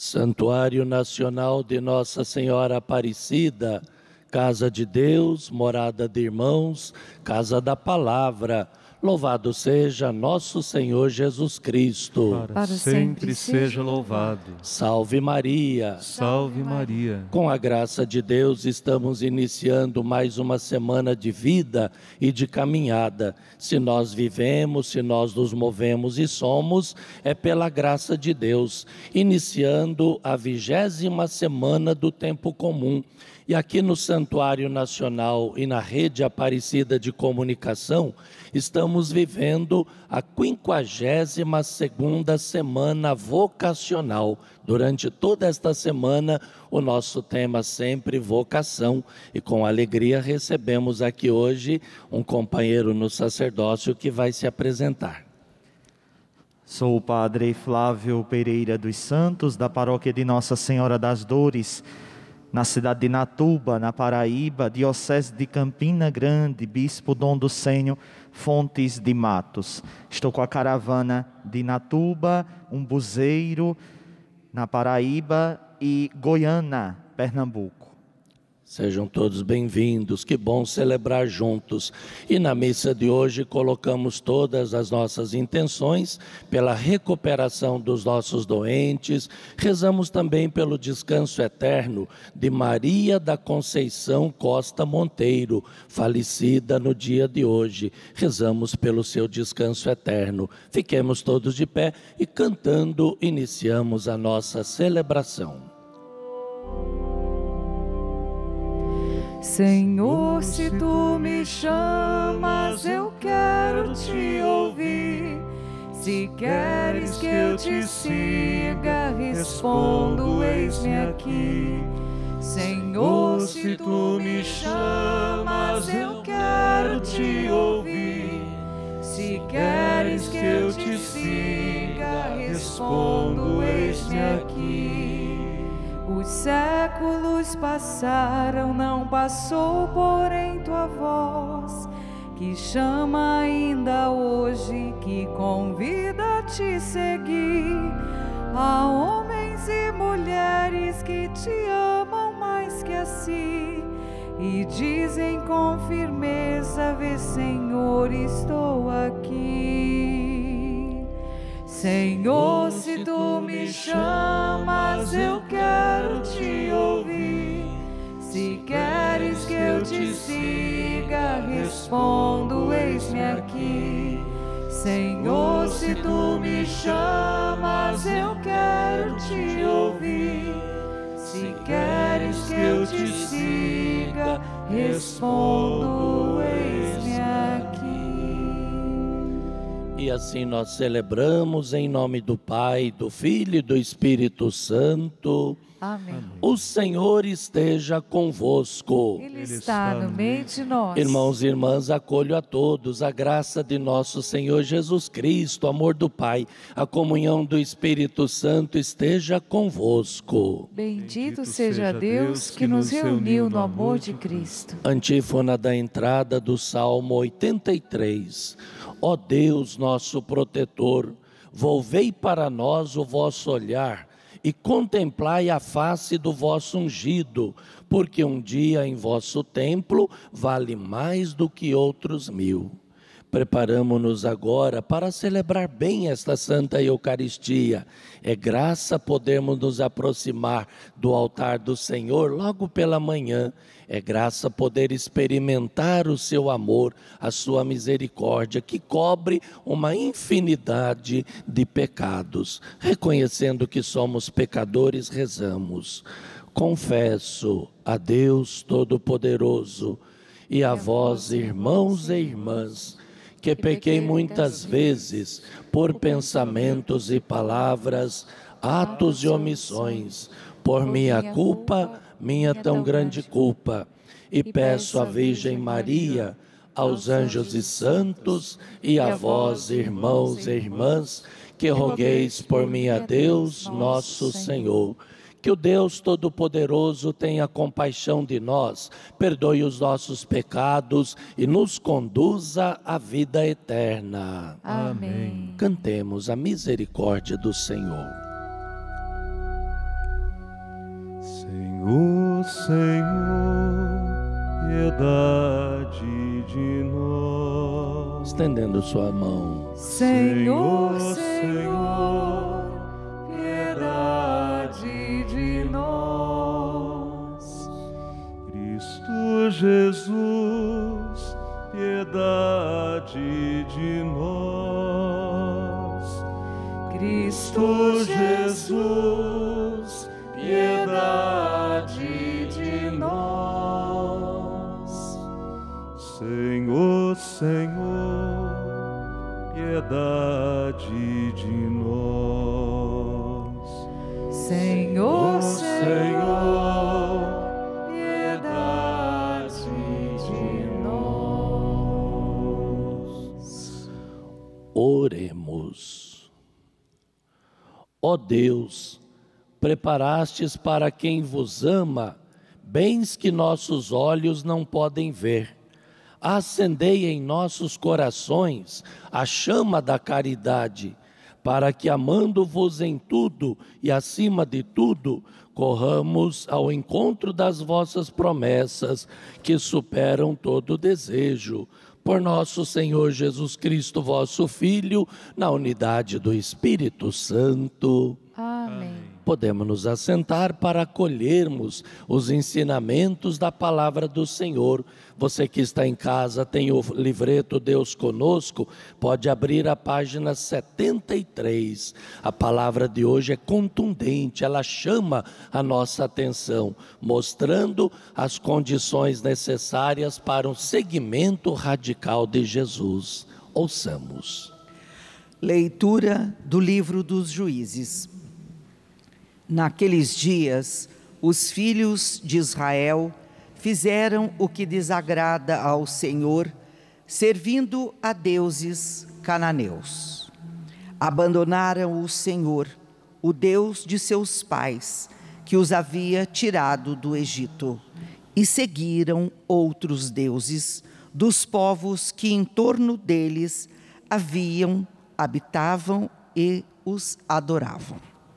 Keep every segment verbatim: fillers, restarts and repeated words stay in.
Santuário Nacional de Nossa Senhora Aparecida, Casa de Deus, morada de irmãos, Casa da Palavra. Louvado seja nosso Senhor Jesus Cristo. Para, Para sempre seja louvado. Salve Maria. Salve Maria. Com a graça de Deus, estamos iniciando mais uma semana de vida e de caminhada. Se nós vivemos, se nós nos movemos e somos, é pela graça de Deus. Iniciando a vigésima semana do tempo comum. E aqui no Santuário Nacional e na Rede Aparecida de Comunicação, estamos vivendo a quinquagésima segunda semana vocacional. Durante toda esta semana, o nosso tema sempre vocação. E com alegria recebemos aqui hoje um companheiro no sacerdócio que vai se apresentar. Sou o padre Flávio Pereira dos Santos, da paróquia de Nossa Senhora das Dores, na cidade de Natuba, na Paraíba, diocese de Campina Grande, bispo Dom Ducênio Fontes de Matos. Estou com a caravana de Natuba, Umbuzeiro, na Paraíba, e Goiânia, Pernambuco. Sejam todos bem-vindos, que bom celebrar juntos. E na missa de hoje colocamos todas as nossas intenções pela recuperação dos nossos doentes. Rezamos também pelo descanso eterno de Maria da Conceição Costa Monteiro, falecida no dia de hoje. Rezamos pelo seu descanso eterno. Fiquemos todos de pé e cantando iniciamos a nossa celebração. Senhor, se tu me chamas, eu quero te ouvir. Se queres que eu te siga, respondo, eis-me aqui. Senhor, se tu me chamas, eu quero te ouvir. Se queres que eu te siga, respondo, eis-me aqui. Os séculos passaram, não passou, porém, tua voz, que chama ainda hoje, que convida a te seguir. Há homens e mulheres que te amam mais que a si, e dizem com firmeza: vê, Senhor, estou aqui. Senhor, se tu me chamas, eu quero te ouvir. Se queres que eu te siga, respondo, eis-me aqui. Senhor, se tu me chamas, eu quero te ouvir. Se queres que eu te siga, respondo, eis-me aqui. E assim nós celebramos em nome do Pai, do Filho e do Espírito Santo. Amém. O Senhor esteja convosco. Ele está no meio de nós. Irmãos e irmãs, acolho a todos a graça de nosso Senhor Jesus Cristo, o amor do Pai, a comunhão do Espírito Santo esteja convosco. Bendito seja Deus que nos reuniu no amor de Cristo. Antífona da entrada do Salmo oitenta e três. Ó Deus, nosso protetor, volvei para nós o vosso olhar e contemplai a face do vosso ungido, porque um dia em vosso templo vale mais do que outros mil. Preparamo-nos agora para celebrar bem esta Santa Eucaristia. É graça podermos nos aproximar do altar do Senhor logo pela manhã. É graça poder experimentar o seu amor, a sua misericórdia, que cobre uma infinidade de pecados. Reconhecendo que somos pecadores, rezamos. Confesso a Deus Todo-Poderoso e a vós, irmãos e irmãs, que pequei muitas vezes por pensamentos e palavras, atos e omissões, por minha culpa, minha tão grande culpa, e peço à Virgem Maria, aos anjos e santos, e a vós, irmãos e irmãs, que rogueis por mim a Deus, nosso Senhor. Que o Deus Todo-Poderoso tenha compaixão de nós, perdoe os nossos pecados e nos conduza à vida eterna. Amém. Cantemos a misericórdia do Senhor. Senhor, Senhor, piedade de nós. Estendendo sua mão. Senhor, Senhor, piedade de nós. Cristo Jesus, piedade de nós. Cristo Jesus, piedade de nós. Senhor, Senhor, piedade de nós. Senhor, Senhor, piedade de nós. Oremos. Ó Deus, preparastes para quem vos ama bens que nossos olhos não podem ver. Acendei em nossos corações a chama da caridade, para que, amando-vos em tudo e acima de tudo, corramos ao encontro das vossas promessas, que superam todo desejo. Por nosso Senhor Jesus Cristo, vosso Filho, na unidade do Espírito Santo. Amém. Podemos nos assentar para acolhermos os ensinamentos da palavra do Senhor. Você que está em casa, tem o livreto Deus Conosco, pode abrir a página setenta e três. A palavra de hoje é contundente, ela chama a nossa atenção, mostrando as condições necessárias para um seguimento radical de Jesus. Ouçamos. Leitura do livro dos Juízes. Naqueles dias, os filhos de Israel fizeram o que desagrada ao Senhor, servindo a deuses cananeus. Abandonaram o Senhor, o Deus de seus pais, que os havia tirado do Egito, e seguiram outros deuses dos povos que em torno deles haviam, habitavam e os adoravam,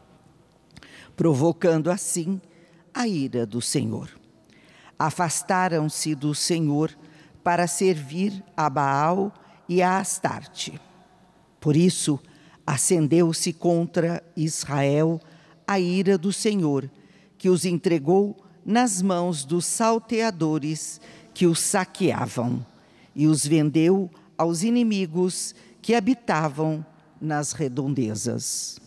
provocando assim a ira do Senhor. Afastaram-se do Senhor para servir a Baal e a Astarte. Por isso, acendeu-se contra Israel a ira do Senhor, que os entregou nas mãos dos salteadores que os saqueavam, e os vendeu aos inimigos que habitavam nas redondezas.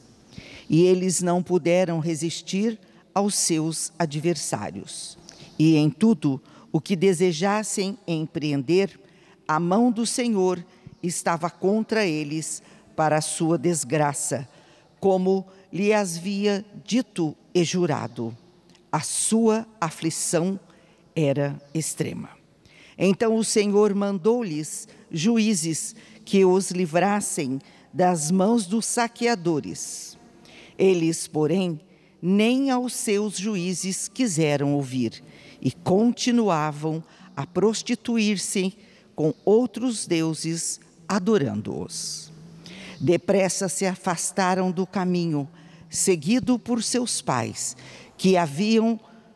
E eles não puderam resistir aos seus adversários. E em tudo o que desejassem empreender, a mão do Senhor estava contra eles para a sua desgraça, como lhe havia dito e jurado. A sua aflição era extrema. Então o Senhor mandou-lhes juízes que os livrassem das mãos dos saqueadores. Eles, porém, nem aos seus juízes quiseram ouvir e continuavam a prostituir-se com outros deuses, adorando-os. Depressa se afastaram do caminho, seguido por seus pais, que haviam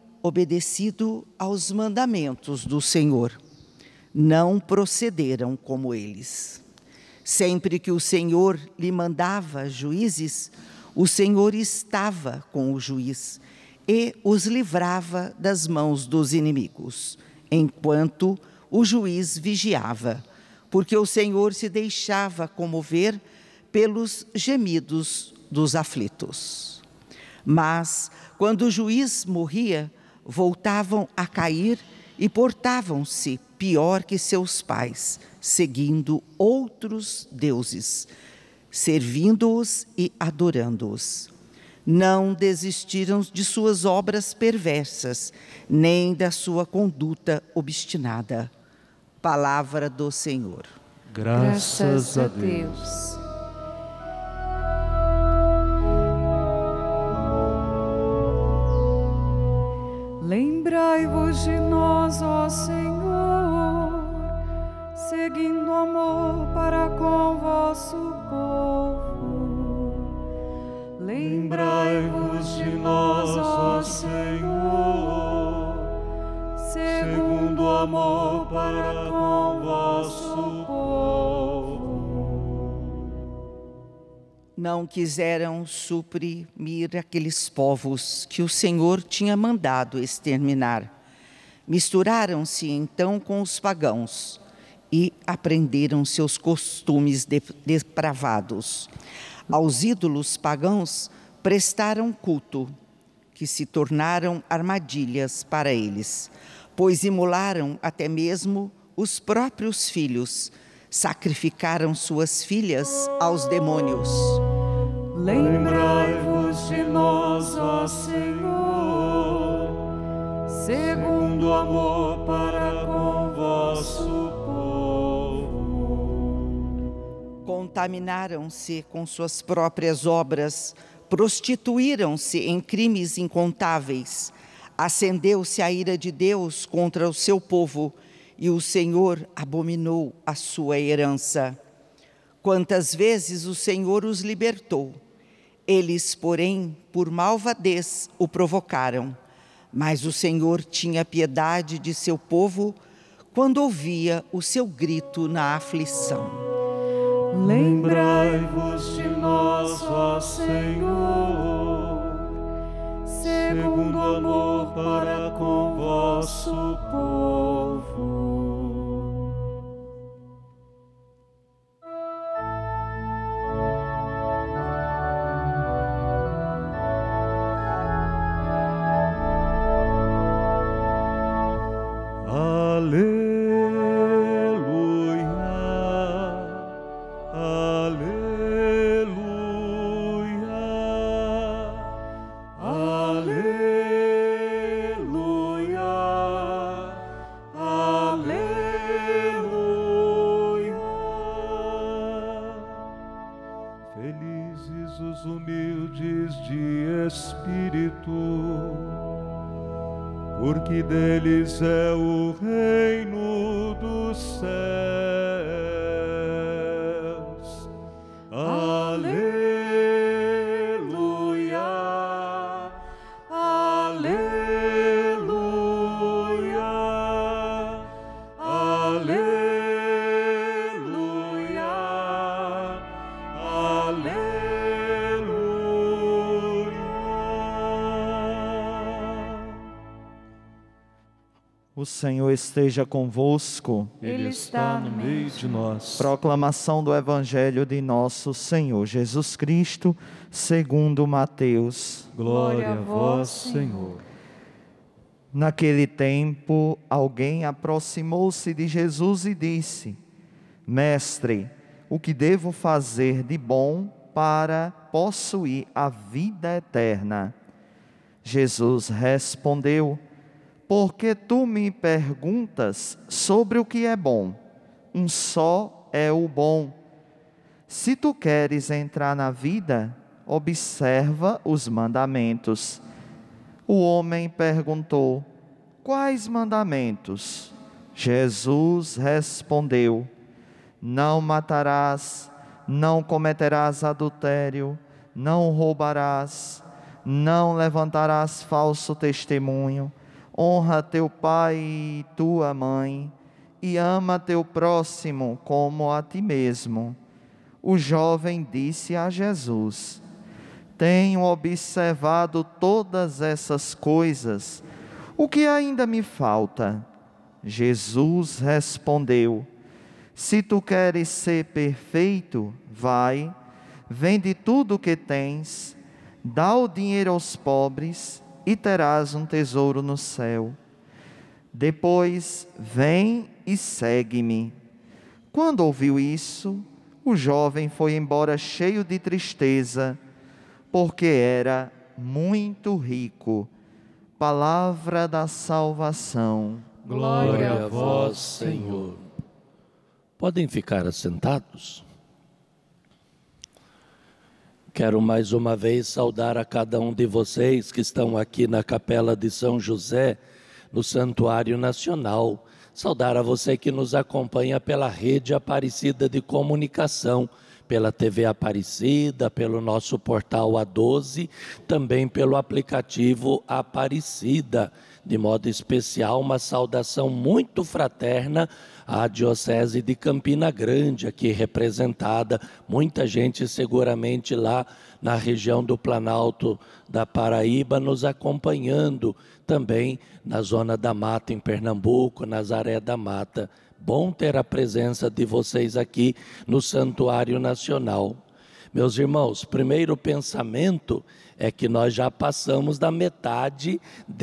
obedecido aos mandamentos do Senhor. Não procederam como eles. Sempre que o Senhor lhe mandava juízes, o Senhor estava com o juiz e os livrava das mãos dos inimigos, enquanto o juiz vigiava, porque o Senhor se deixava comover pelos gemidos dos aflitos. Mas, quando o juiz morria, voltavam a cair e portavam-se pior que seus pais, seguindo outros deuses, servindo-os e adorando-os. Não desistiram de suas obras perversas, nem da sua conduta obstinada. Palavra do Senhor. Graças a Deus. Lembrai-vos de nós, ó Senhor, seguindo amor para com vosso povo. Lembrai-vos de nós, ó Senhor, segundo o amor para com vosso povo. Não quiseram suprimir aqueles povos que o Senhor tinha mandado exterminar. Misturaram-se então com os pagãos e aprenderam seus costumes depravados. Aos ídolos pagãos prestaram culto, que se tornaram armadilhas para eles, pois imolaram até mesmo os próprios filhos, sacrificaram suas filhas aos demônios. Lembrai-vos de nós, ó Senhor, segundo o amor para com vosso povo. Contaminaram-se com suas próprias obras, prostituíram-se em crimes incontáveis. Acendeu-se a ira de Deus contra o seu povo, e o Senhor abominou a sua herança. Quantas vezes o Senhor os libertou, eles, porém, por malvadez o provocaram. Mas o Senhor tinha piedade de seu povo quando ouvia o seu grito na aflição. Lembrai-vos de nós, ó Senhor, segundo o amor para com vosso povo. Felizes os humildes de espírito, porque deles é o reino dos céus. Aleluia, aleluia, aleluia, aleluia. O Senhor esteja convosco. Ele está no meio de nós. Proclamação do Evangelho de nosso Senhor Jesus Cristo, segundo Mateus. Glória a vós, Senhor. Naquele tempo, alguém aproximou-se de Jesus e disse: Mestre, o que devo fazer de bom para possuir a vida eterna? Jesus respondeu: Porque tu me perguntas sobre o que é bom? Um só é o bom. Se tu queres entrar na vida, observa os mandamentos. O homem perguntou: Quais mandamentos? Jesus respondeu: Não matarás, não cometerás adultério, não roubarás, não levantarás falso testemunho, honra teu pai e tua mãe, e ama teu próximo como a ti mesmo. O jovem disse a Jesus: Tenho observado todas essas coisas, o que ainda me falta? Jesus respondeu: Se tu queres ser perfeito, vai, vende tudo o que tens, dá o dinheiro aos pobres, e terás um tesouro no céu. Depois, vem e segue-me. Quando ouviu isso, o jovem foi embora cheio de tristeza, porque era muito rico. Palavra da salvação. Glória a vós, Senhor. Podem ficar assentados? Quero mais uma vez saudar a cada um de vocês que estão aqui na Capela de São José, no Santuário Nacional. Saudar a você que nos acompanha pela Rede Aparecida de Comunicação, pela T V Aparecida, pelo nosso portal A doze, também pelo aplicativo Aparecida. de modo especial, uma saudação muito fraterna à Diocese de Campina Grande, aqui representada, muita gente seguramente lá na região do Planalto da Paraíba, nos acompanhando também na Zona da Mata, em Pernambuco, Nazaré da Mata. Bom ter a presença de vocês aqui no Santuário Nacional. Meus irmãos, primeiro pensamento é que nós já passamos da metade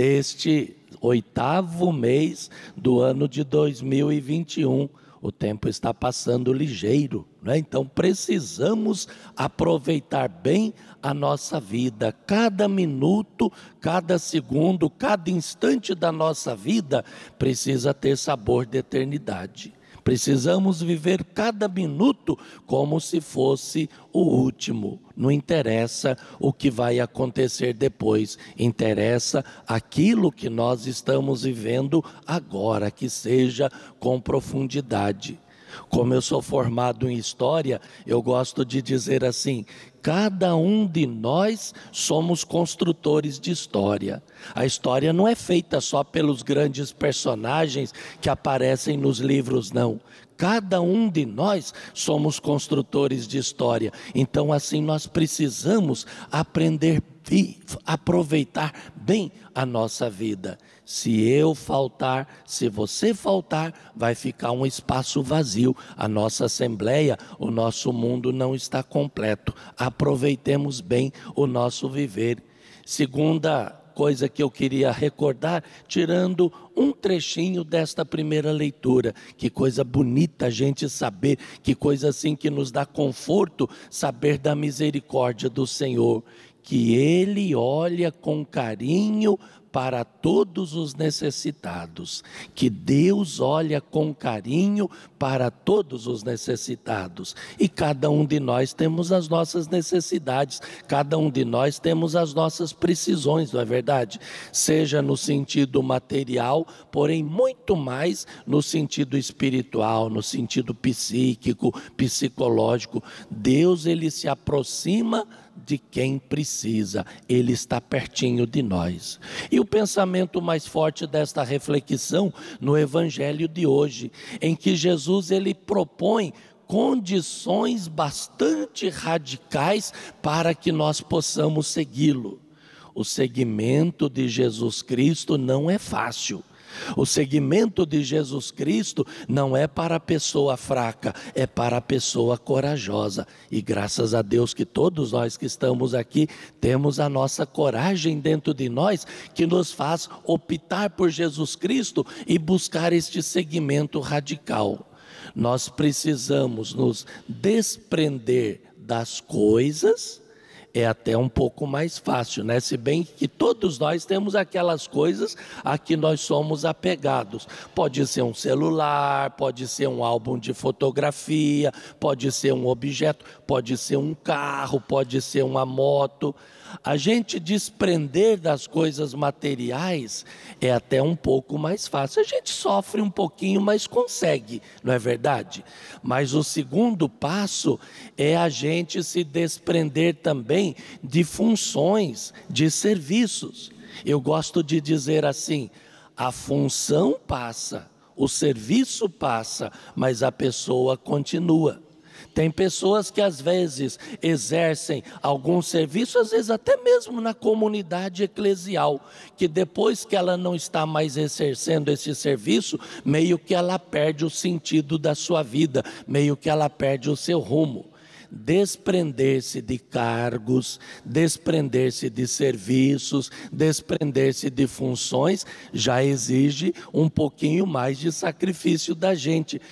deste oitavo mês do ano de dois mil e vinte e um. O tempo está passando ligeiro, né? Então precisamos aproveitar bem a nossa vida. Cada minuto, cada segundo, cada instante da nossa vida precisa ter sabor de eternidade. Precisamos viver cada minuto como se fosse o último. Não interessa o que vai acontecer depois, interessa aquilo que nós estamos vivendo agora, que seja com profundidade. Como eu sou formado em história, eu gosto de dizer assim: cada um de nós somos construtores de história. A história não é feita só pelos grandes personagens que aparecem nos livros, não. Cada um de nós somos construtores de história. Então, assim, nós precisamos aprender e aproveitar bem a nossa vida. Se eu faltar, se você faltar, vai ficar um espaço vazio. A nossa assembleia, o nosso mundo não está completo. Aproveitemos bem o nosso viver. Segunda coisa que eu queria recordar, tirando um trechinho desta primeira leitura. Que coisa bonita a gente saber, que coisa assim que nos dá conforto, saber da misericórdia do Senhor. Que Ele olha com carinho para todos os necessitados, que Deus olha com carinho para todos os necessitados, e cada um de nós temos as nossas necessidades, cada um de nós temos as nossas precisões, não é verdade? Seja no sentido material, porém muito mais no sentido espiritual, no sentido psíquico, psicológico. Deus, Ele se aproxima de quem precisa, Ele está pertinho de nós. E o pensamento mais forte desta reflexão no Evangelho de hoje, em que Jesus ele propõe condições bastante radicais para que nós possamos segui-lo. O seguimento de Jesus Cristo não é fácil. O seguimento de Jesus Cristo não é para a pessoa fraca, é para a pessoa corajosa. E graças a Deus que todos nós que estamos aqui temos a nossa coragem dentro de nós, que nos faz optar por Jesus Cristo e buscar este seguimento radical. Nós precisamos nos desprender das coisas. É até um pouco mais fácil, né? Se bem que todos nós temos aquelas coisas a que nós somos apegados. Pode ser um celular, pode ser um álbum de fotografia, pode ser um objeto, pode ser um carro, pode ser uma moto. A gente desprender das coisas materiais é até um pouco mais fácil. A gente sofre um pouquinho, mas consegue, não é verdade? Mas o segundo passo é a gente se desprender também de funções, de serviços. Eu gosto de dizer assim: a função passa, o serviço passa, mas a pessoa continua. Tem pessoas que às vezes exercem algum serviço, às vezes até mesmo na comunidade eclesial, que depois que ela não está mais exercendo esse serviço, meio que ela perde o sentido da sua vida, meio que ela perde o seu rumo. Desprender-se de cargos, desprender-se de serviços, desprender-se de funções, já exige um pouquinho mais de sacrifício da gente,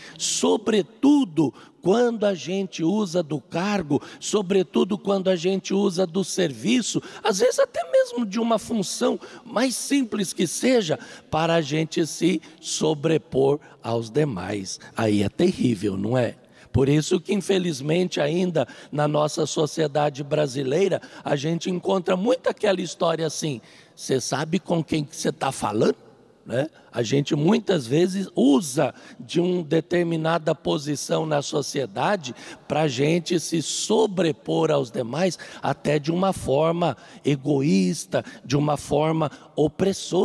sobretudo quando a gente usa do cargo, sobretudo quando a gente usa do serviço, às vezes até mesmo de uma função mais simples que seja, para a gente se sobrepor aos demais. Aí é terrível, não é? Por isso que infelizmente ainda na nossa sociedade brasileira, a gente encontra muito aquela história assim: você sabe com quem que você está falando? Né? A gente muitas vezes usa de uma determinada posição na sociedade para a gente se sobrepor aos demais, até de uma forma egoísta, de uma forma opressora.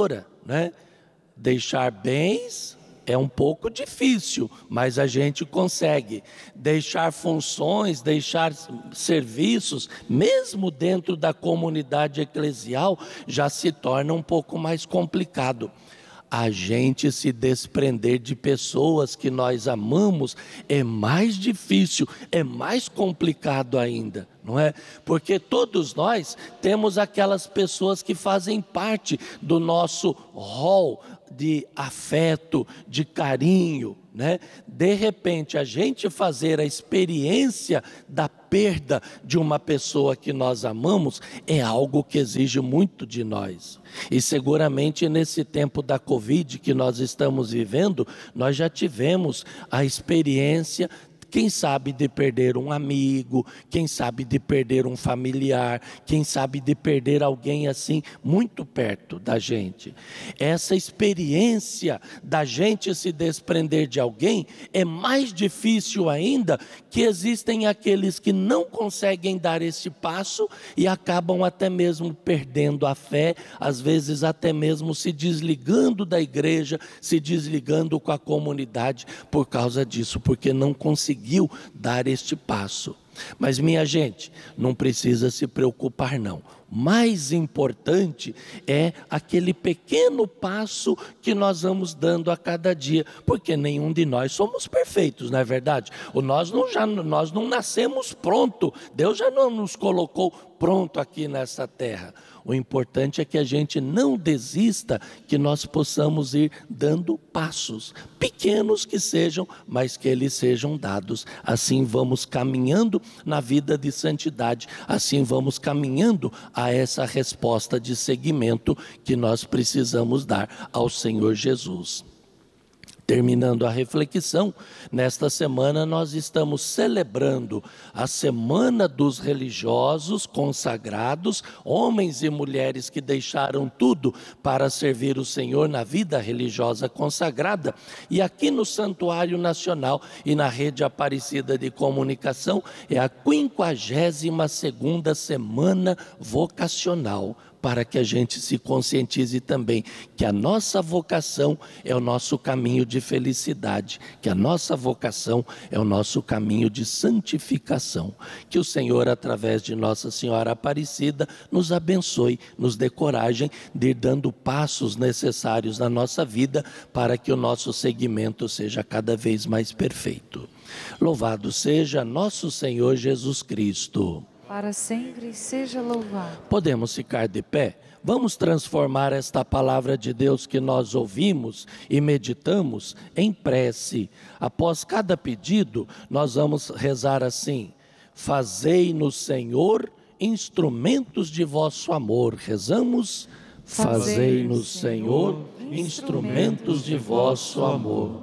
né? Deixar bens é um pouco difícil, mas a gente consegue. Deixar funções, deixar serviços, mesmo dentro da comunidade eclesial, já se torna um pouco mais complicado. A gente se desprender de pessoas que nós amamos é mais difícil, é mais complicado ainda, não é? Porque todos nós temos aquelas pessoas que fazem parte do nosso rol de afeto, de carinho, né? De repente, a gente fazer a experiência da perda de uma pessoa que nós amamos é algo que exige muito de nós. E seguramente nesse tempo da Covid que nós estamos vivendo, nós já tivemos a experiência, quem sabe de perder um amigo, quem sabe de perder um familiar, quem sabe de perder alguém assim muito perto da gente. Essa experiência da gente se desprender de alguém é mais difícil ainda, que existem aqueles que não conseguem dar esse passo e acabam até mesmo perdendo a fé, às vezes até mesmo se desligando da igreja, se desligando com a comunidade por causa disso, porque não conseguiu dar este passo. Mas minha gente, não precisa se preocupar não. Mais importante é aquele pequeno passo que nós vamos dando a cada dia, porque nenhum de nós somos perfeitos, não é verdade? O nós, não, já, nós não nascemos pronto, Deus já não nos colocou pronto aqui nessa terra. O importante é que a gente não desista, que nós possamos ir dando passos, pequenos que sejam, mas que eles sejam dados. Assim vamos caminhando na vida de santidade, assim vamos caminhando a essa resposta de seguimento que nós precisamos dar ao Senhor Jesus. Terminando a reflexão, nesta semana nós estamos celebrando a Semana dos Religiosos Consagrados, homens e mulheres que deixaram tudo para servir o Senhor na vida religiosa consagrada. E aqui no Santuário Nacional e na Rede Aparecida de Comunicação é a quinquagésima segunda Semana Vocacional, para que a gente se conscientize também que a nossa vocação é o nosso caminho de felicidade, que a nossa vocação é o nosso caminho de santificação. Que o Senhor, através de Nossa Senhora Aparecida, nos abençoe, nos dê coragem de ir dando passos necessários na nossa vida para que o nosso seguimento seja cada vez mais perfeito. Louvado seja nosso Senhor Jesus Cristo. Para sempre seja louvado. Podemos ficar de pé? Vamos transformar esta palavra de Deus que nós ouvimos e meditamos em prece. Após cada pedido, nós vamos rezar assim: fazei-nos, Senhor, instrumentos de vosso amor. Rezamos: fazei-nos, Senhor, instrumentos de vosso amor.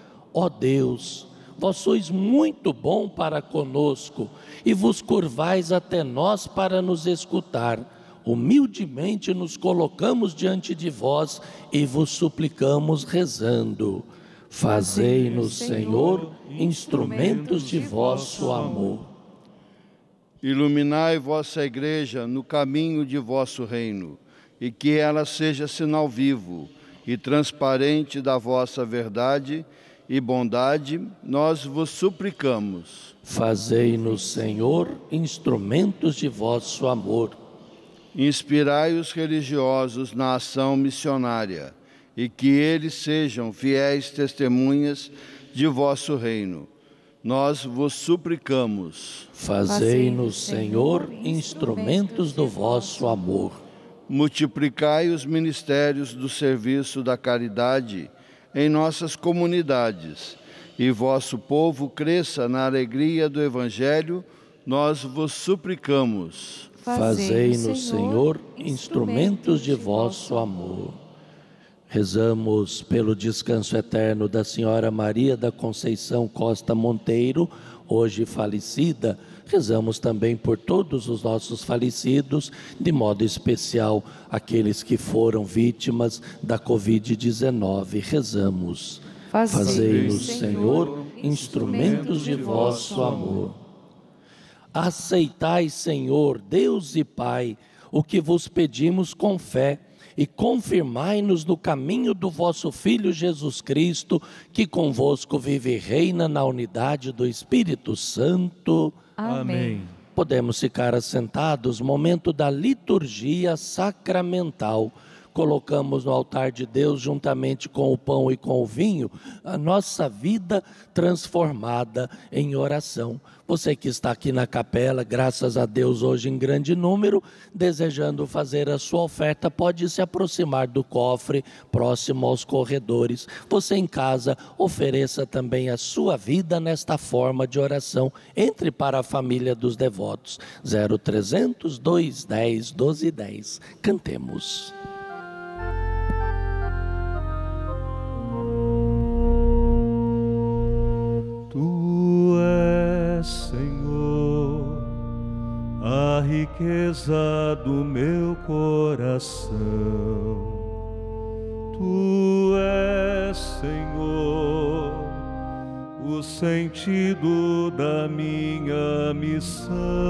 Ó Deus, vós sois muito bom para conosco e vos curvais até nós para nos escutar. Humildemente nos colocamos diante de vós e vos suplicamos rezando: fazei-nos, Senhor, instrumentos de vosso amor. Iluminai vossa igreja no caminho de vosso reino, e que ela seja sinal vivo e transparente da vossa verdade e bondade, nós vos suplicamos. Fazei-nos, Senhor, instrumentos de vosso amor. Inspirai os religiosos na ação missionária, e que eles sejam fiéis testemunhas de vosso reino. Nós vos suplicamos. Fazei-nos, Senhor, instrumentos do vosso amor. Multiplicai os ministérios do serviço da caridade em nossas comunidades, e vosso povo cresça na alegria do Evangelho, nós vos suplicamos. Fazei-nos, Senhor, instrumentos de vosso amor. Rezamos pelo descanso eterno da Senhora Maria da Conceição Costa Monteiro, hoje falecida. Rezamos também por todos os nossos falecidos, de modo especial aqueles que foram vítimas da covid dezenove. Rezamos: fazei-nos, Senhor, instrumentos de vosso amor. Aceitai, Senhor, Deus e Pai, o que vos pedimos com fé, e confirmai-nos no caminho do vosso Filho Jesus Cristo, que convosco vive e reina na unidade do Espírito Santo. Amém. Podemos ficar assentados, momento da liturgia sacramental. Colocamos no altar de Deus, juntamente com o pão e com o vinho, a nossa vida transformada em oração. Você que está aqui na capela, graças a Deus hoje em grande número, desejando fazer a sua oferta, pode se aproximar do cofre próximo aos corredores. Você em casa, ofereça também a sua vida nesta forma de oração. Entre para a família dos devotos. zero trezentos, dois dez, doze dez. Cantemos. Tu és, Senhor, a riqueza do meu coração. Tu és, Senhor, o sentido da minha missão.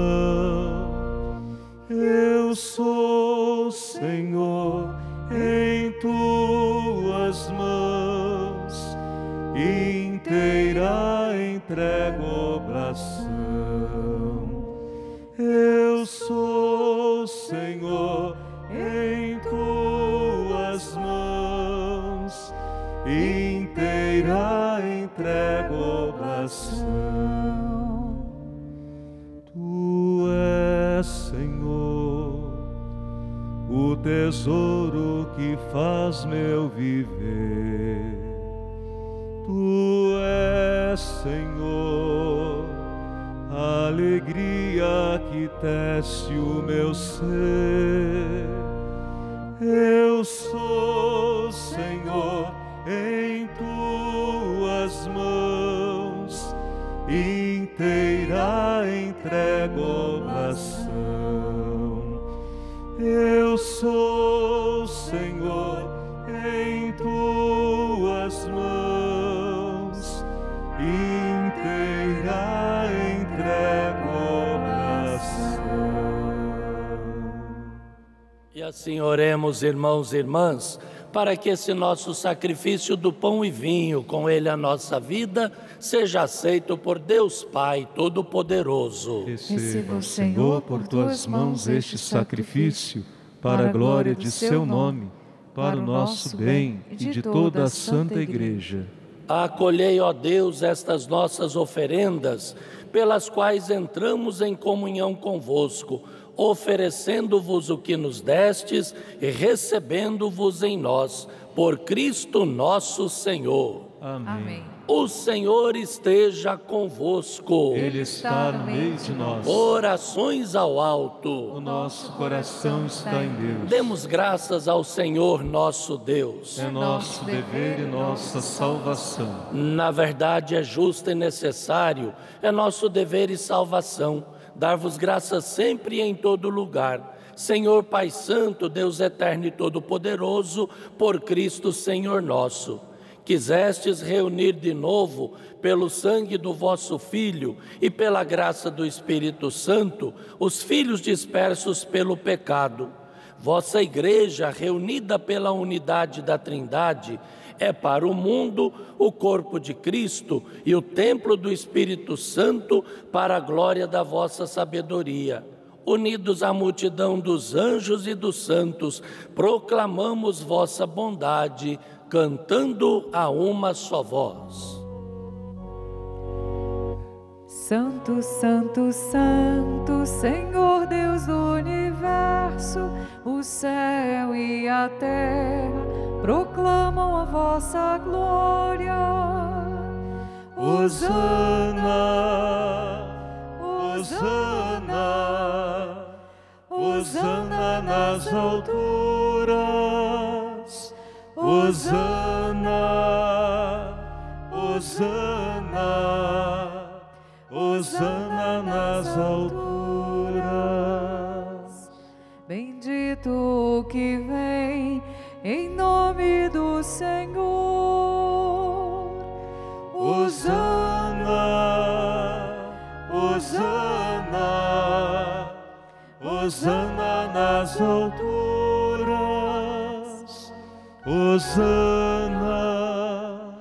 Eu sou, Senhor, em tuas mãos, inteira entrego obração. Eu sou, Senhor, em tuas mãos, inteira entrego obração. Tu és, Senhor, o tesouro que faz meu viver. Tu és, Senhor, a alegria que tece o meu ser. Eu sou, Senhor, em tuas mãos, inteira entrego oração. Eu sou, Senhor, em tuas mãos, inteira entrego oração. E assim oremos, irmãos e irmãs, para que esse nosso sacrifício do pão e vinho, com ele a nossa vida, seja aceito por Deus Pai Todo-Poderoso. Receba, Senhor, por tuas mãos este sacrifício, para a glória de seu nome, para o nosso bem e de toda a Santa Igreja. Acolhei, ó Deus, estas nossas oferendas, pelas quais entramos em comunhão convosco, oferecendo-vos o que nos destes e recebendo-vos em nós, por Cristo nosso Senhor. Amém. Amém. O Senhor esteja convosco. Ele está no meio de nós. Orações ao alto. O nosso coração está em Deus. Demos graças ao Senhor nosso Deus. É nosso dever e nossa salvação. Na verdade, é justo e necessário, é nosso dever e salvação, dar-vos graças sempre e em todo lugar. Senhor Pai Santo, Deus eterno e todo-poderoso, por Cristo Senhor nosso. Quisestes reunir de novo, pelo sangue do vosso Filho e pela graça do Espírito Santo, os filhos dispersos pelo pecado. Vossa Igreja, reunida pela unidade da Trindade, é para o mundo o corpo de Cristo e o templo do Espírito Santo, para a glória da vossa sabedoria. Unidos à multidão dos anjos e dos santos, proclamamos vossa bondade, cantando a uma só voz. Santo, Santo, Santo, Senhor Deus do universo, o céu e a terra proclamam a vossa glória. Hosana, Hosana, Hosana nas alturas. Hosana, Hosana, Hosana nas alturas. Bendito o que vem em nome do Senhor. Hosana, Hosana, Hosana nas alturas. Hosana,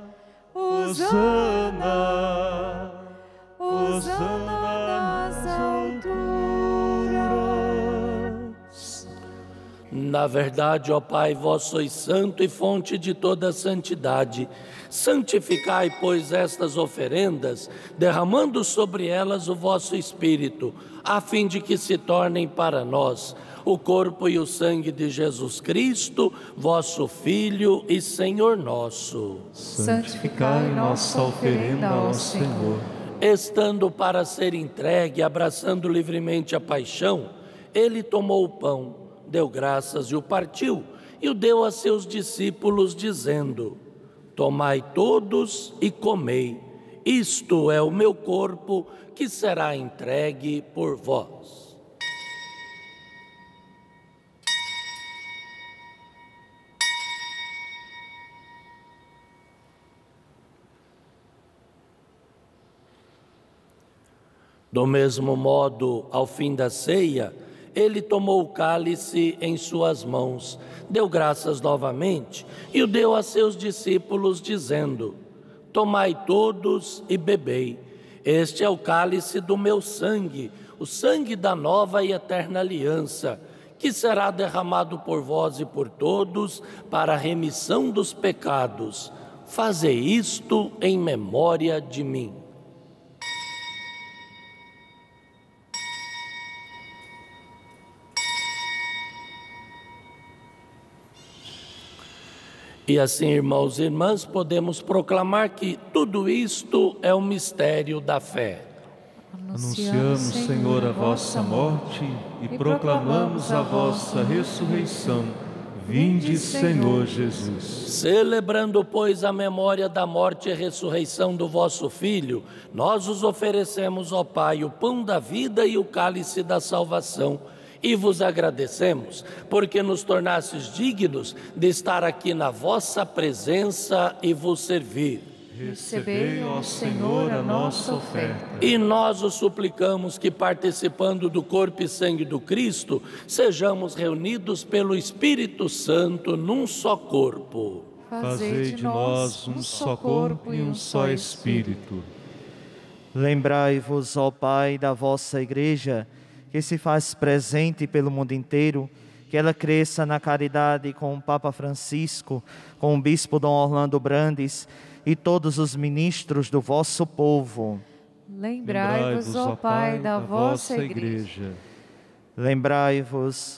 Hosana, Hosana nas alturas. Na verdade, ó Pai, vós sois santo e fonte de toda santidade. Santificai, pois, estas oferendas, derramando sobre elas o vosso Espírito, a fim de que se tornem para nós o corpo e o sangue de Jesus Cristo, vosso Filho e Senhor nosso. Santificai nossa oferenda ao Senhor. Estando para ser entregue, abraçando livremente a paixão, ele tomou o pão, deu graças e o partiu, e o deu a seus discípulos, dizendo: tomai todos e comei, isto é o meu corpo que será entregue por vós. Do mesmo modo, ao fim da ceia, ele tomou o cálice em suas mãos, deu graças novamente e o deu a seus discípulos, dizendo: tomai todos e bebei, este é o cálice do meu sangue, o sangue da nova e eterna aliança, que será derramado por vós e por todos para a remissão dos pecados. Fazei isto em memória de mim. E assim, irmãos e irmãs, podemos proclamar que tudo isto é o mistério da fé. Anunciamos, Senhor, a vossa morte e proclamamos a vossa ressurreição. Vinde, Senhor Jesus. Celebrando, pois, a memória da morte e ressurreição do vosso Filho, nós os oferecemos, ó Pai, o pão da vida e o cálice da salvação. E vos agradecemos, porque nos tornastes dignos de estar aqui na vossa presença e vos servir. Recebei, ó Senhor, a nossa oferta. E nós os suplicamos que, participando do corpo e sangue do Cristo, sejamos reunidos pelo Espírito Santo num só corpo. Fazei de nós um só corpo e um só Espírito. Lembrai-vos, ó Pai, da vossa Igreja, que se faz presente pelo mundo inteiro, que ela cresça na caridade com o Papa Francisco, com o Bispo Dom Orlando Brandes e todos os ministros do vosso povo. Lembrai-vos, ó Pai, da vossa Igreja. Lembrai-vos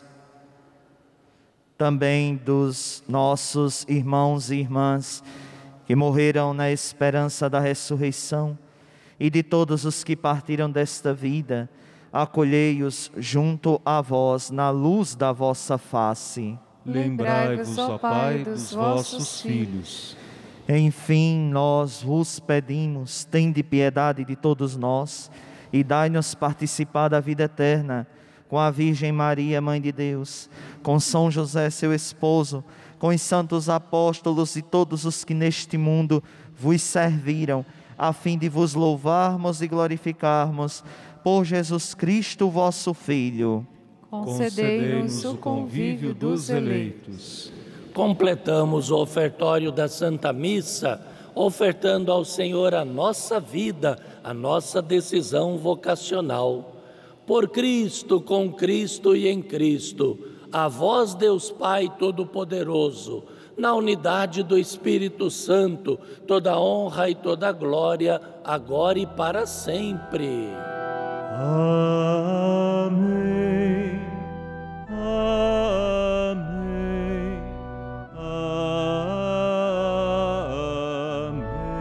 também dos nossos irmãos e irmãs que morreram na esperança da ressurreição e de todos os que partiram desta vida. Acolhei-os junto a vós na luz da vossa face. Lembrai-vos, ó Pai, dos vossos filhos. Enfim, nós vos pedimos, tende piedade de todos nós e dai-nos participar da vida eterna com a Virgem Maria, Mãe de Deus, com São José, seu esposo, com os santos apóstolos e todos os que neste mundo vos serviram, a fim de vos louvarmos e glorificarmos por Jesus Cristo, vosso Filho. Concedei-nos o convívio dos eleitos. Completamos o ofertório da Santa Missa, ofertando ao Senhor a nossa vida, a nossa decisão vocacional. Por Cristo, com Cristo e em Cristo, a vós, Deus Pai Todo-Poderoso, na unidade do Espírito Santo, toda honra e toda glória, agora e para sempre. Amém, amém, amém,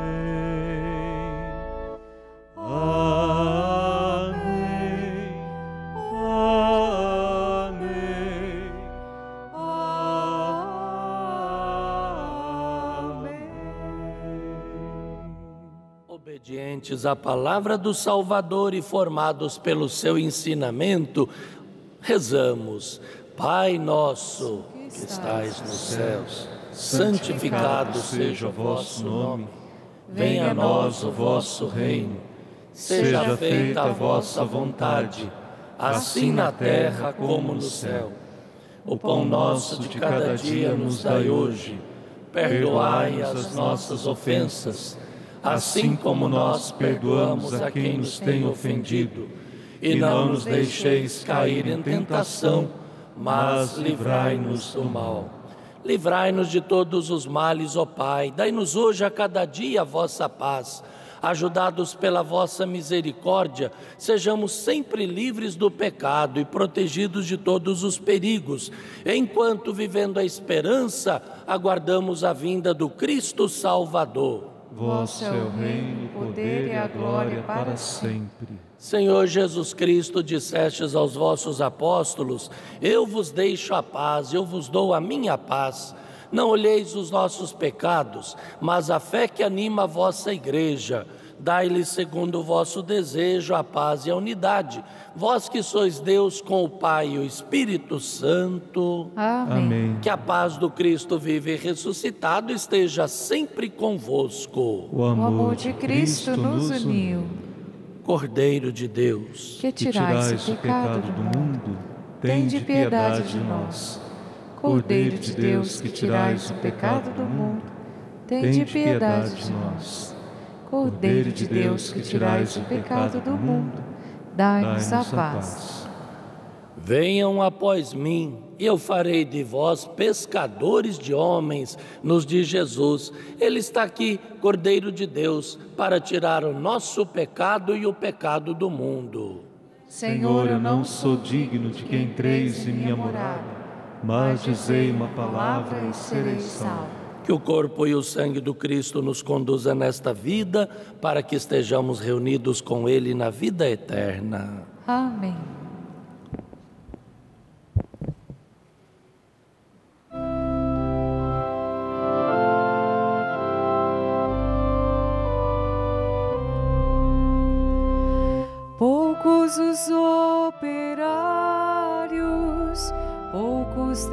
amém, amém, amém. Obedientes à palavra do Salvador e formados pelo seu ensinamento, rezamos: Pai nosso que estais nos céus, santificado seja o vosso nome. Venha a nós o vosso reino. Seja feita a vossa vontade, assim na terra como no céu. O pão nosso de cada dia nos dai hoje. perdoai as nossas ofensas, assim como nós perdoamos a quem nos tem ofendido. E não nos deixeis cair em tentação, mas livrai-nos do mal. Livrai-nos de todos os males, ó Pai. Dai-nos hoje a cada dia a vossa paz. Ajudados pela vossa misericórdia, sejamos sempre livres do pecado e protegidos de todos os perigos, enquanto, vivendo a esperança, aguardamos a vinda do Cristo Salvador. Vosso é o reino, o poder e a glória para sempre. Senhor Jesus Cristo, dissestes aos vossos apóstolos: eu vos deixo a paz, eu vos dou a minha paz. Não olheis os nossos pecados, mas a fé que anima a vossa igreja. Dai-lhe, segundo o vosso desejo, a paz e a unidade. Vós que sois Deus com o Pai e o Espírito Santo. Amém. Amém. Que a paz do Cristo vivo e ressuscitado esteja sempre convosco. O amor, O amor de Cristo nos uniu. Cordeiro de Deus, Que Que tirais tirais o pecado do mundo, tende piedade de nós. Cordeiro de Deus, que tirais o pecado do mundo, tende piedade de nós. Cordeiro de Deus, que tirais o pecado do mundo, dai-nos a paz. venham após mim, e eu farei de vós pescadores de homens, nos diz Jesus. Ele está aqui, Cordeiro de Deus, para tirar o nosso pecado e o pecado do mundo. Senhor, eu não sou digno de que entreis em minha morada, mas dizei uma palavra e serei salvo. Que o corpo e o sangue do Cristo nos conduza nesta vida, para que estejamos reunidos com Ele na vida eterna. Amém. Poucos os operários, poucos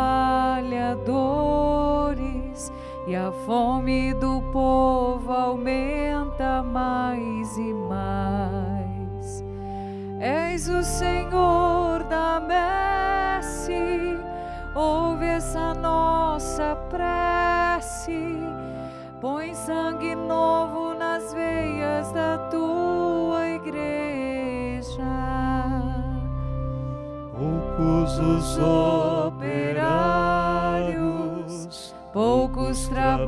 trabalhadores, e a fome do povo aumenta mais e mais. És o Senhor da messe, ouve essa nossa prece, põe sangue novo nas veias da tua igreja. Poucos os operários, Poucos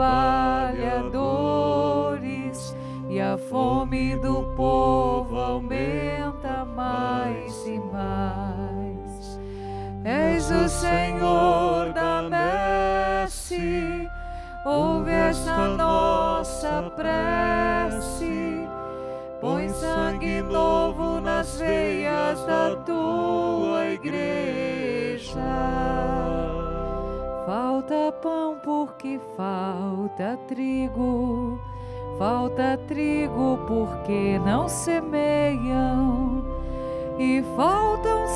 trabalhadores, e a fome do povo aumenta mais e mais. És o Senhor da messe, ouve esta nossa prece, põe sangue novo nas veias da tua igreja. Falta pão porque falta trigo, falta trigo porque não semeiam, e faltam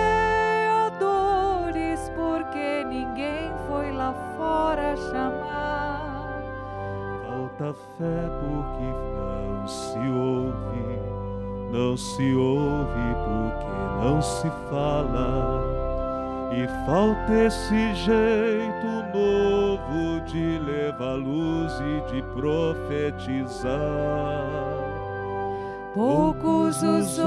semeadores porque ninguém foi lá fora chamar. falta fé porque não se ouve, não se ouve porque não se fala. E falta esse jeito novo de levar luz e de profetizar. Poucos os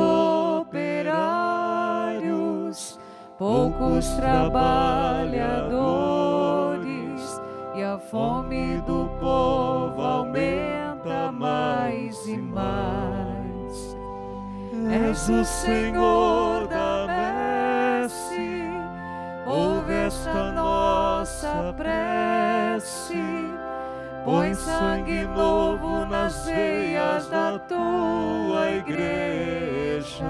operários, poucos trabalhadores, e a fome do povo aumenta mais e mais. És o Senhor da messe, ouve esta nossa prece, põe sangue novo nas veias da tua igreja.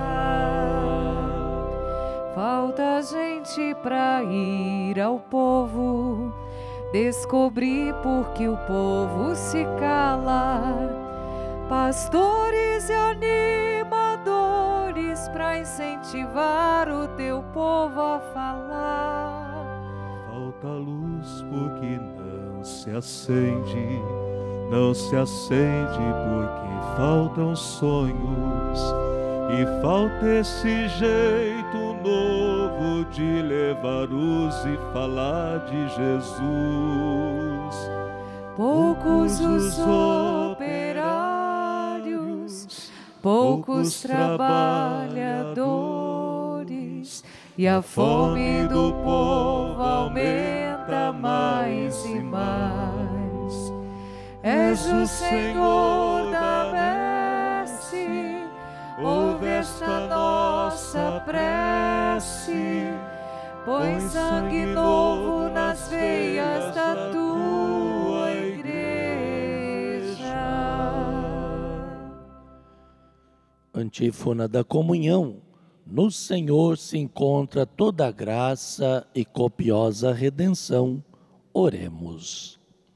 Falta gente pra ir ao povo, descobrir por que o povo se cala, pastores e animadores pra incentivar o teu povo a falar. Falta luz porque não se acende, não se acende porque faltam sonhos. E falta esse jeito novo de levar luz e falar de Jesus. poucos os operários, poucos trabalhadores, e a fome do povo aumenta mais e mais. És o Senhor da messe, ouve esta nossa prece, põe sangue novo nas veias da tua igreja. Antífona da comunhão. No Senhor se encontra toda a graça e copiosa redenção. Oremos.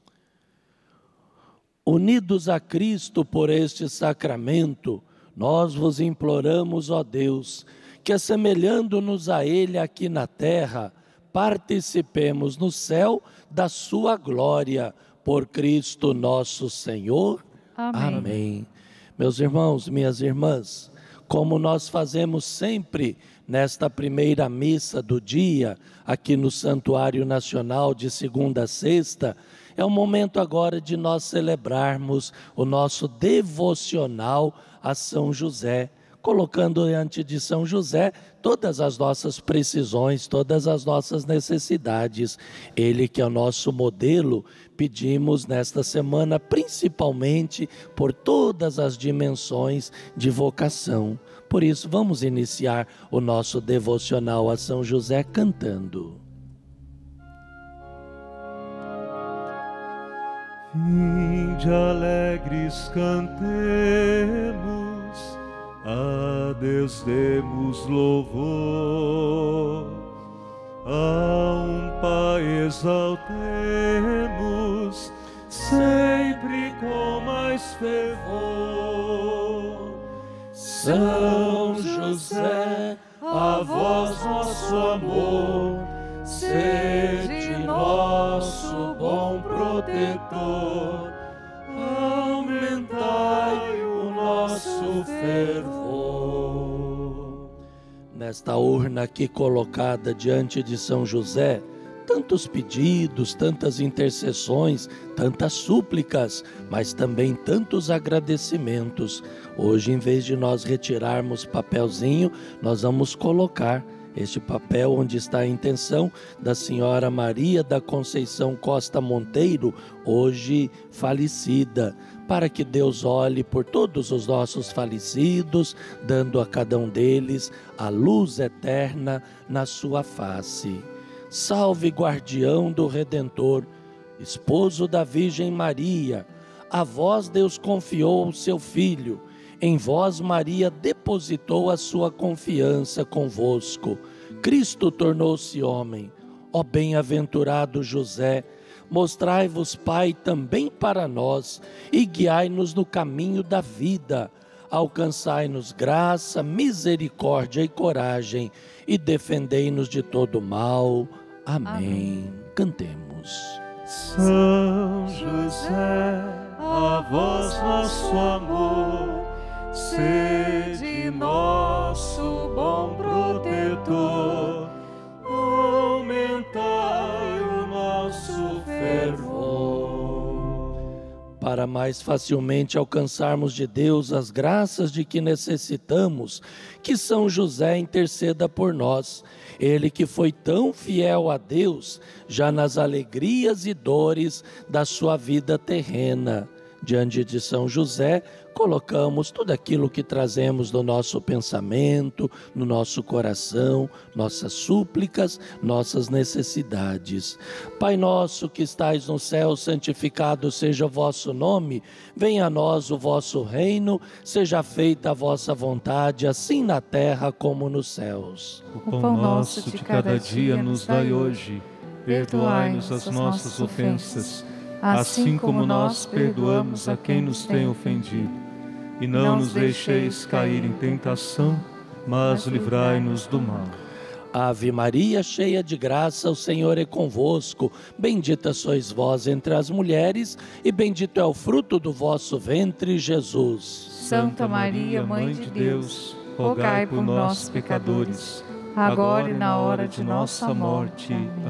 Unidos a Cristo por este sacramento, nós vos imploramos, ó Deus, que assemelhando-nos a Ele aqui na terra, participemos no céu da sua glória, por Cristo nosso Senhor. Amém. Amém. Meus irmãos, minhas irmãs, como nós fazemos sempre nesta primeira missa do dia, aqui no Santuário Nacional de segunda a sexta, é o momento agora de nós celebrarmos o nosso devocional a São José, colocando diante de São José todas as nossas precisões, todas as nossas necessidades. Ele que é o nosso modelo, pedimos nesta semana, principalmente por todas as dimensões de vocação. Por isso, vamos iniciar o nosso devocional a São José cantando. Vinde alegres cantemos, a Deus demos louvor, a um Pai exaltemos, sempre com mais fervor. São José, a vós nosso amor, sede nosso bom protetor, aumentai o nosso fervor. Nesta urna aqui colocada diante de São José, tantos pedidos, tantas intercessões, tantas súplicas, mas também tantos agradecimentos. Hoje, em vez de nós retirarmos papelzinho, nós vamos colocar este papel onde está a intenção da senhora Maria da Conceição Costa Monteiro, hoje falecida, para que Deus olhe por todos os nossos falecidos, dando a cada um deles a luz eterna na sua face. Salve, guardião do Redentor, esposo da Virgem Maria, a vós Deus confiou o seu Filho, em vós Maria depositou a sua confiança convosco. Cristo tornou-se homem. Ó bem-aventurado José, mostrai-vos Pai também para nós e guiai-nos no caminho da vida. Alcançai-nos graça, misericórdia e coragem e defendei-nos de todo mal. Amém. Amém. Cantemos. São José, a vós nosso amor, sede nosso bom protetor, aumentai o nosso fervor. Para mais facilmente alcançarmos de Deus as graças de que necessitamos, que São José interceda por nós. Ele que foi tão fiel a Deus, já nas alegrias e dores da sua vida terrena. Diante de São José, colocamos tudo aquilo que trazemos no nosso pensamento, no nosso coração, nossas súplicas, nossas necessidades. Pai nosso que estais no céu, santificado seja o vosso nome, venha a nós o vosso reino, seja feita a vossa vontade, assim na terra como nos céus. O pão nosso de cada dia nos dai hoje, perdoai-nos as nossas ofensas, assim como nós perdoamos a quem nos tem ofendido. E não nos deixeis cair em tentação, mas livrai-nos do mal. Ave Maria, cheia de graça, o Senhor é convosco. Bendita sois vós entre as mulheres, e bendito é o fruto do vosso ventre, Jesus. Santa Maria, Mãe de Deus, rogai por nós, pecadores, agora e na hora de nossa morte. Amém.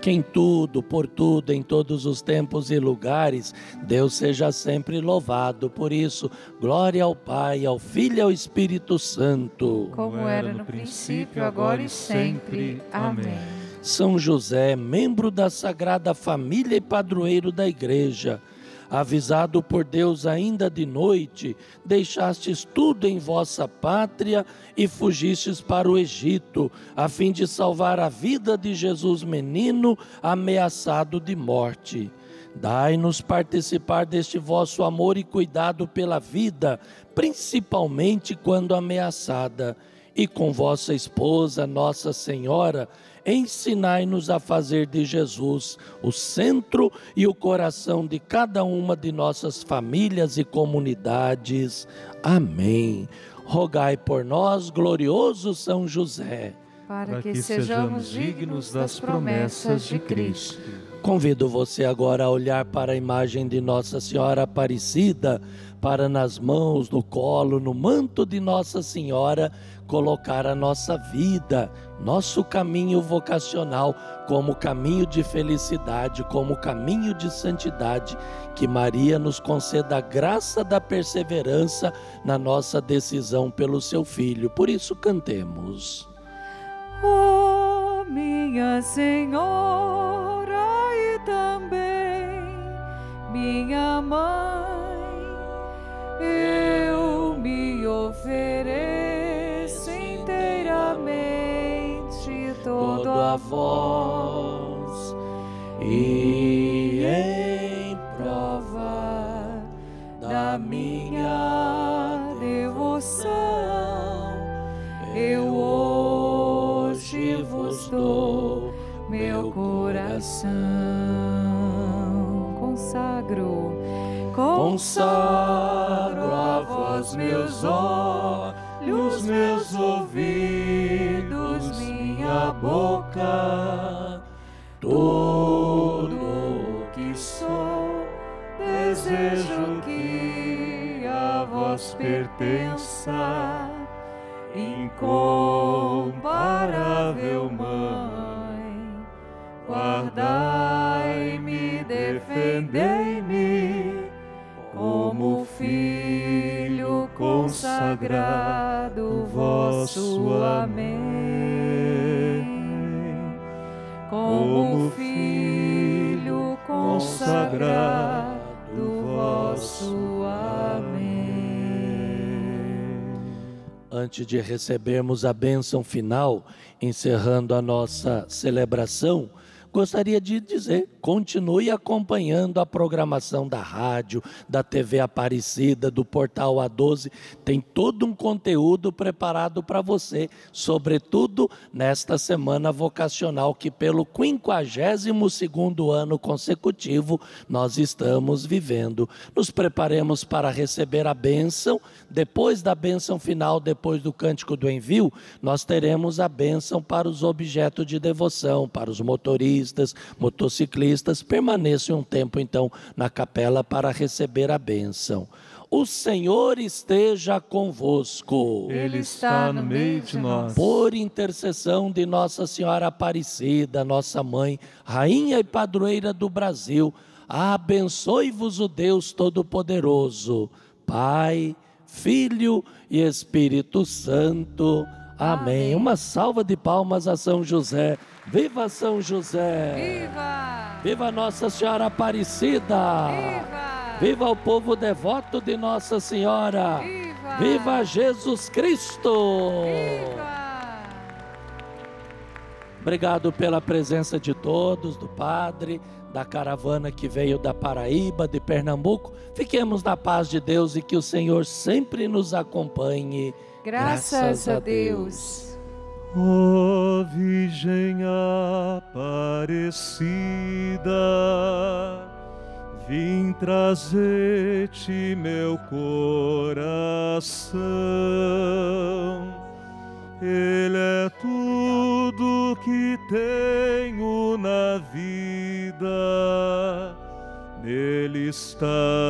que em tudo, por tudo, em todos os tempos e lugares, Deus seja sempre louvado. Por isso, glória ao Pai, ao Filho e ao Espírito Santo. Como era no princípio, agora e sempre. Amém. São José, membro da Sagrada Família e padroeiro da Igreja, avisado por Deus ainda de noite, deixastes tudo em vossa pátria e fugistes para o Egito, a fim de salvar a vida de Jesus menino, ameaçado de morte. Dai-nos participar deste vosso amor e cuidado pela vida, principalmente quando ameaçada. E com vossa esposa, Nossa Senhora, ensinai-nos a fazer de Jesus o centro e o coração de cada uma de nossas famílias e comunidades. Amém. Rogai por nós, glorioso São José, para que sejamos dignos das promessas de Cristo. Convido você agora a olhar para a imagem de Nossa Senhora Aparecida, para nas mãos, no colo, no manto de Nossa Senhora, colocar a nossa vida, nosso caminho vocacional, como caminho de felicidade, como caminho de santidade. Que Maria nos conceda a graça da perseverança na nossa decisão pelo seu Filho. Por isso cantemos. Oh, minha Senhora e também minha Mãe, eu me ofereço inteiramente todo a vós, e em prova da minha devoção eu hoje vos dou meu coração. Consagro, consagro a vós meus olhos, meus ouvidos, minha boca, tudo que sou. Desejo que a vós pertença, incomparável Mãe. Guardai-me, defendei-me, como filho consagrado vosso. Amém. Como filho consagrado vosso. Amém. Antes de recebermos a bênção final, encerrando a nossa celebração, gostaria de dizer, continue acompanhando a programação da rádio, da T V Aparecida, do Portal A doze. Tem todo um conteúdo preparado para você, sobretudo nesta semana vocacional que pelo quinquagésimo segundo ano consecutivo nós estamos vivendo. Nos preparemos para receber a bênção. Depois da bênção final, depois do Cântico do Envio, nós teremos a bênção para os objetos de devoção, para os motoristas, motociclistas. Permaneçam um tempo então na capela para receber a bênção. O Senhor esteja convosco. Ele está no meio de nós. Por intercessão de Nossa Senhora Aparecida, nossa mãe, rainha e padroeira do Brasil, abençoe-vos o Deus Todo-Poderoso, Pai, Filho e Espírito Santo. Amém. Amém. Uma salva de palmas a São José. Viva São José! Viva! Viva Nossa Senhora Aparecida! Viva! Viva o povo devoto de Nossa Senhora! Viva! Viva Jesus Cristo! Viva! Obrigado pela presença de todos, do Padre, da caravana que veio da Paraíba, de Pernambuco. Fiquemos na paz de Deus e que o Senhor sempre nos acompanhe. Graças, Graças a Deus. Ó Virgem Aparecida, vim trazer-te meu coração. Ele é tudo que tenho na vida, nele está